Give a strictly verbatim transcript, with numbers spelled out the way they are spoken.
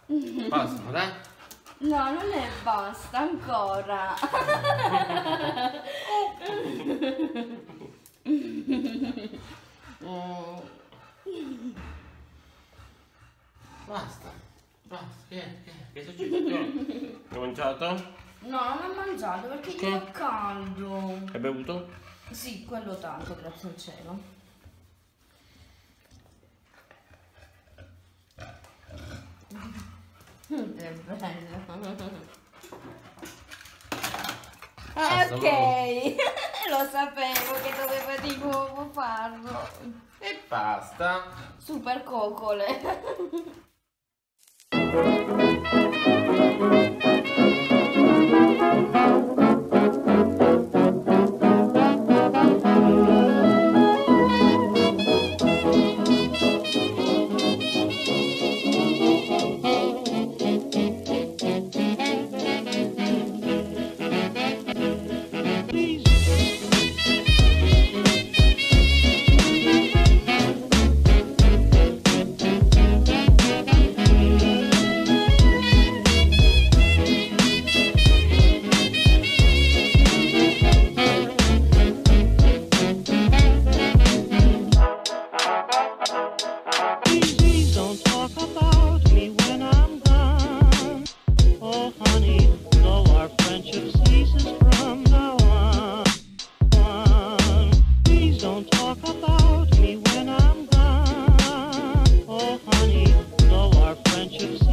Basta, dai. No, non è basta, ancora. Basta, basta, che è? Che è? Che è successo? Hai mangiato? No, non ho mangiato perché Che? fa caldo. Hai bevuto? Sì, quello tanto, grazie al cielo. Che bello. Basta, Ok, amore. lo sapevo che doveva di nuovo farlo. E basta. Super coccole. Talk about me when I'm gone. Oh, honey, though our friendship